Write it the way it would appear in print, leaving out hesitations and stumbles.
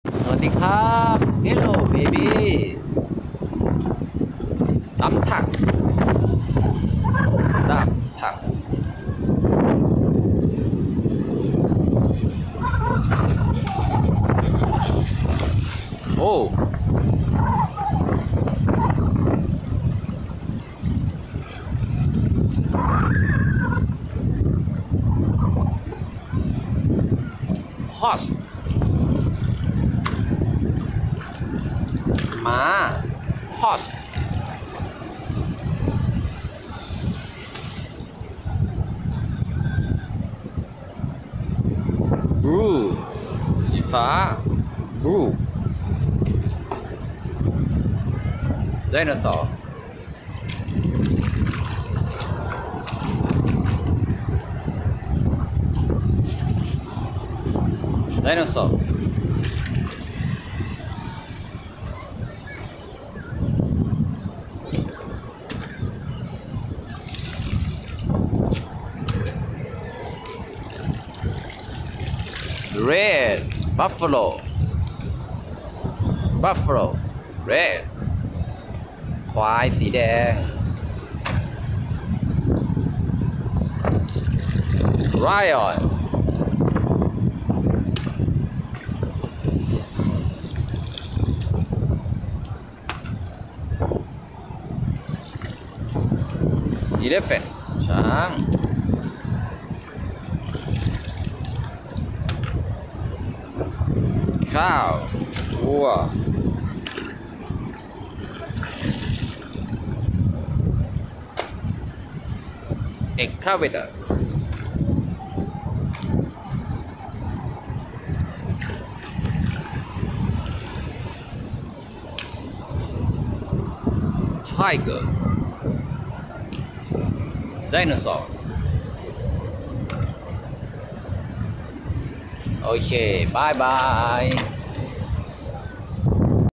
สวัสดีครับ Hello baby ดัมทักดัมทักโอ้ฮอสม้า horse บลูสีฟ้าบลูไดโนเสาร์ไดโนเสาร์ red buffalo buffalo red ควายสีแดง lion elephant ช้างข้าววัวเอ็กคาเวเตอร์ไทเกอร์ไดโนเสาร์โอเคบายบาย